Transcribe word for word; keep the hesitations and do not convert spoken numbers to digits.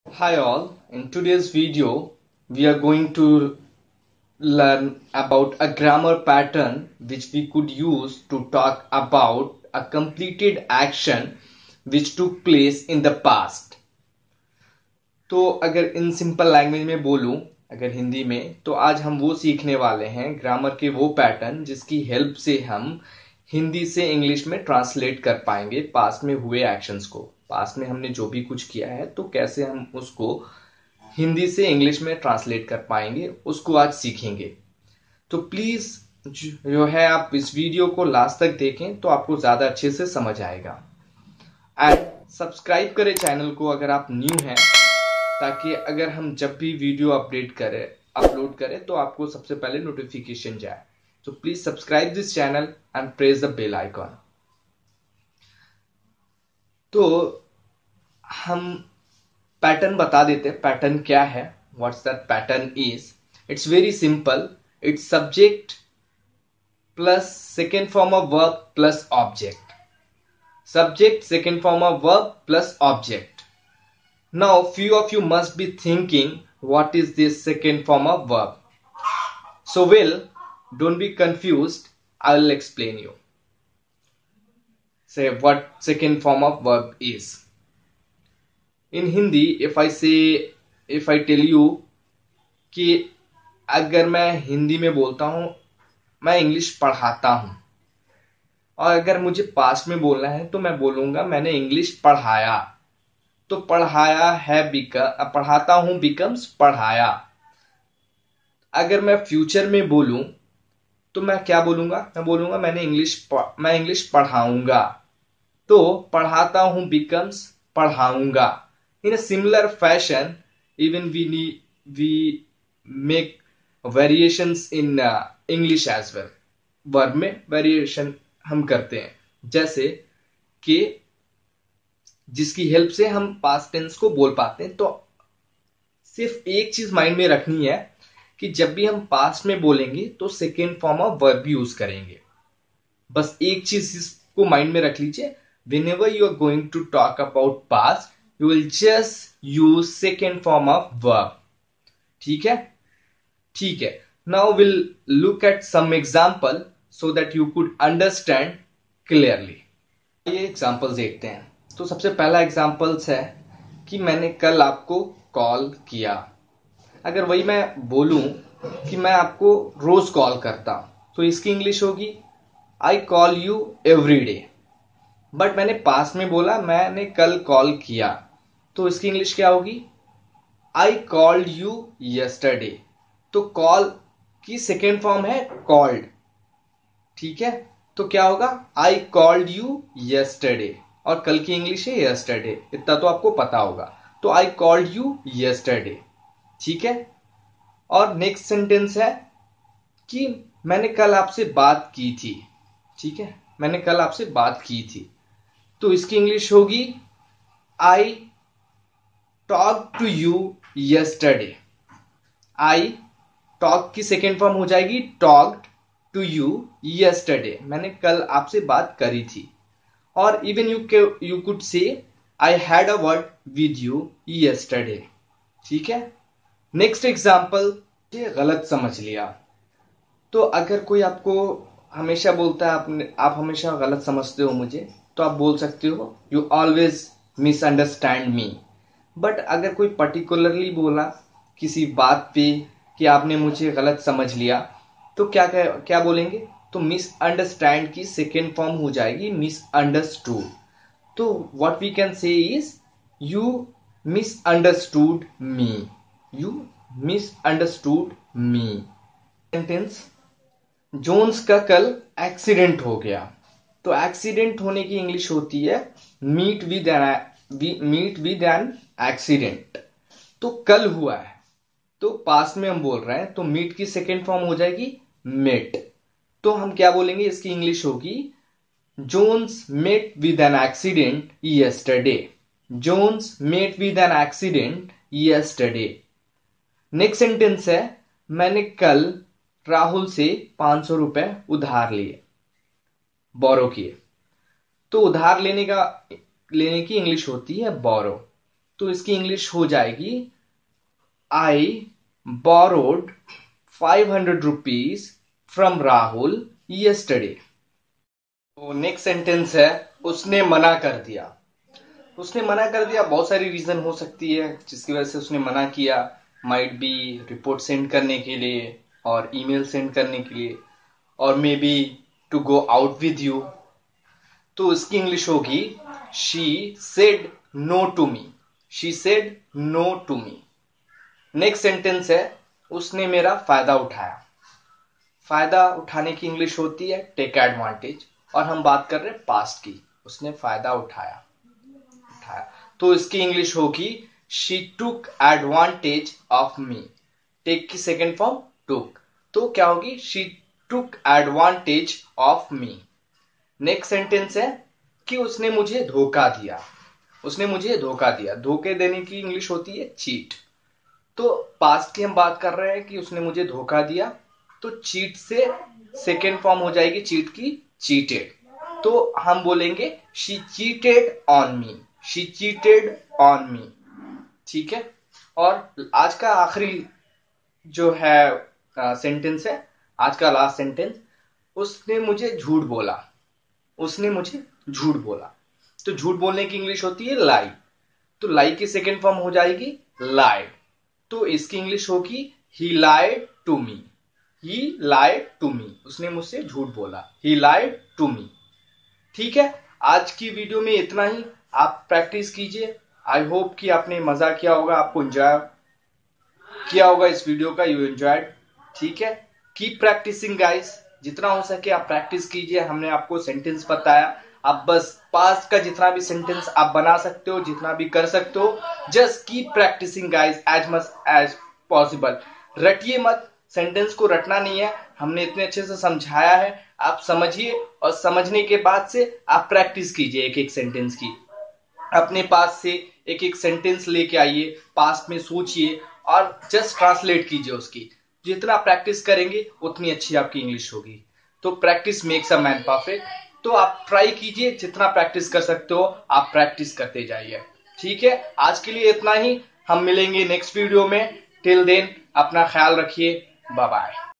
Hi all, in today's video we are going to learn about a grammar pattern which we could use to talk about a completed action which took place in the past. तो अगर in simple language में बोलूं, अगर हिंदी में, तो आज हम वो सीखने वाले हैं ग्रामर के वो पैटर्न जिसकी हेल्प से हम हिंदी से इंग्लिश में ट्रांसलेट कर पाएंगे पास्ट में हुए एक्शंस को। पास्ट में हमने जो भी कुछ किया है तो कैसे हम उसको हिंदी से इंग्लिश में ट्रांसलेट कर पाएंगे, उसको आज सीखेंगे। तो प्लीज जो है आप इस वीडियो को लास्ट तक देखें तो आपको ज्यादा अच्छे से समझ आएगा। एंड सब्सक्राइब करें चैनल को अगर आप न्यू हैं, ताकि अगर हम जब भी वीडियो अपडेट करें अपलोड करें तो आपको सबसे पहले नोटिफिकेशन जाए। So please subscribe this channel and press the bell icon. तो हम पैटर्न बता देते हैं, पैटर्न क्या है, what's that pattern is. It's very simple, it's subject plus second form of verb plus object. Subject second form of verb plus object. Now few of you must be thinking what is this second form of verb. So well, don't be confused, I'll explain you. Say what second form of verb is. In Hindi, if I say, if I tell you कि अगर मैं हिंदी में बोलता हूं मैं English पढ़ाता हूं, और अगर मुझे पास्ट में बोलना है तो मैं बोलूंगा मैंने इंग्लिश पढ़ाया। तो पढ़ाया है बिकम पढ़ाता हूं बिकम्स पढ़ाया। अगर मैं फ्यूचर में बोलूं तो मैं क्या बोलूंगा, मैं बोलूंगा मैंने इंग्लिश मैं इंग्लिश पढ़ाऊंगा। तो पढ़ाता हूं बिकम्स पढ़ाऊंगा। In a similar fashion even we we make variations in English as well. Verb में वेरिएशन हम करते हैं, जैसे कि जिसकी हेल्प से हम पास्ट टेंस को बोल पाते हैं। तो सिर्फ एक चीज माइंड में रखनी है कि जब भी हम पास्ट में बोलेंगे तो second form of verb use करेंगे। बस एक चीज इसको माइंड में रख लीजिए, whenever you are going to talk about past you will just use second form of verb. ठीक है ठीक है now we'll look at some example so that you could understand clearly. ये एग्जांपल्स देखते हैं। तो सबसे पहला एग्जांपल्स है कि मैंने कल आपको कॉल किया। अगर वही मैं बोलूं कि मैं आपको रोज कॉल करता हूं तो इसकी इंग्लिश होगी I call you every day. But मैंने पास्ट में बोला मैंने कल कॉल किया, तो इसकी इंग्लिश क्या होगी, आई कॉल्ड यू यस्टरडे। तो कॉल की सेकेंड फॉर्म है कॉल्ड, ठीक है। तो क्या होगा, आई कॉल्ड यू यस्टरडे, और कल की इंग्लिश है यस्टरडे, इतना तो आपको पता होगा। तो आई कॉल्ड यू यस्टरडे, ठीक है। और नेक्स्ट सेंटेंस है कि मैंने कल आपसे बात की थी, ठीक है, मैंने कल आपसे बात की थी। तो इसकी इंग्लिश होगी I talk to you yesterday. I talk की सेकेंड फॉर्म हो जाएगी टॉक्ड टू यू यस्टरडे, मैंने कल आपसे बात करी थी। और even you you could say I had a word with you yesterday, ठीक है। नेक्स्ट एग्जाम्पल, ये गलत समझ लिया। तो अगर कोई आपको हमेशा बोलता है आपने आप हमेशा गलत समझते हो मुझे, तो आप बोल सकते हो you always misunderstand me. But अगर कोई पर्टिकुलरली बोला किसी बात पे कि आपने मुझे गलत समझ लिया, तो क्या क्या, क्या बोलेंगे, तो मिसअंडरस्टैंड की सेकेंड फॉर्म हो जाएगी मिसअंडरस्टूड। तो what we can say is you misunderstood me, you misunderstood me. Sentence, Jones का कल एक्सीडेंट हो गया। तो एक्सीडेंट होने की इंग्लिश होती है meet with an meet with an accident. तो कल हुआ है तो पास्ट में हम बोल रहे हैं, तो मीट की सेकेंड फॉर्म हो जाएगी मेट। तो हम क्या बोलेंगे, इसकी इंग्लिश होगी Jones met with an accident yesterday. Jones met with an accident yesterday. Next sentence है मैंने कल राहुल से पांच सौ रुपए उधार लिए, बोरो किए। तो उधार लेने का लेने की इंग्लिश होती है बोरो। तो इसकी इंग्लिश हो जाएगी I borrowed five hundred rupees from Rahul yesterday. तो नेक्स्ट सेंटेंस है उसने मना कर दिया। उसने मना कर दिया, बहुत सारी रीजन हो सकती है जिसकी वजह से उसने मना किया। माइट बी रिपोर्ट सेंड करने के लिए और ईमेल सेंड करने के लिए, और maybe to go out with you. तो इसकी इंग्लिश होगी she said no to me. She said no to me. Next sentence है उसने मेरा फायदा उठाया। फायदा उठाने की इंग्लिश होती है टेक एडवांटेज, और हम बात कर रहे हैं पास्ट की। उसने फायदा उठाया उठाया तो इसकी इंग्लिश होगी she took advantage of me. Take की सेकेंड फॉर्म टुक, तो क्या होगी she took advantage of me. Next sentence है कि उसने मुझे धोखा दिया। उसने मुझे धोखा दिया। धोखे देने की इंग्लिश होती है चीट। तो पास्ट की हम बात कर रहे हैं कि उसने मुझे धोखा दिया, तो चीट से सेकेंड फॉर्म हो जाएगी चीट की चीटेड। तो हम बोलेंगे she cheated on me. She cheated on me. ठीक है। और आज का आखिरी जो है सेंटेंस है, आज का लास्ट सेंटेंस, उसने मुझे झूठ बोला। उसने मुझे झूठ बोला। तो झूठ बोलने की इंग्लिश होती है लाई। तो लाई की सेकेंड फॉर्म हो जाएगी लाइड। तो इसकी इंग्लिश होगी ही lied to me. He lied to मी। उसने मुझसे झूठ बोला। He lied to me. ठीक है, आज की वीडियो में इतना ही। आप प्रैक्टिस कीजिए। आई होप कि आपने मजा किया होगा, आपको एंजॉय किया होगा इस वीडियो का। You enjoyed. ठीक है, कीप प्रैक्टिसिंग गाइस। जितना हो सके आप प्रैक्टिस कीजिए। हमने आपको सेंटेंस बताया, आप बस पास्ट का जितना भी सेंटेंस आप बना सकते हो, जितना भी कर सकते हो, just keep practicing guys as much as possible. रटिए मत, सेंटेंस को रटना नहीं है। हमने इतने अच्छे से समझाया है, आप समझिए, और समझने के बाद से आप प्रैक्टिस कीजिए एक एक सेंटेंस की। अपने पास से एक एक सेंटेंस लेके आइए, पास्ट में सोचिए और जस्ट ट्रांसलेट कीजिए उसकी। जितना प्रैक्टिस करेंगे उतनी अच्छी आपकी इंग्लिश होगी। तो practice makes a man perfect. तो आप ट्राई कीजिए, जितना प्रैक्टिस कर सकते हो आप प्रैक्टिस करते जाइए। ठीक है, आज के लिए इतना ही। हम मिलेंगे नेक्स्ट वीडियो में। टिल देन अपना ख्याल रखिए। Bye bye.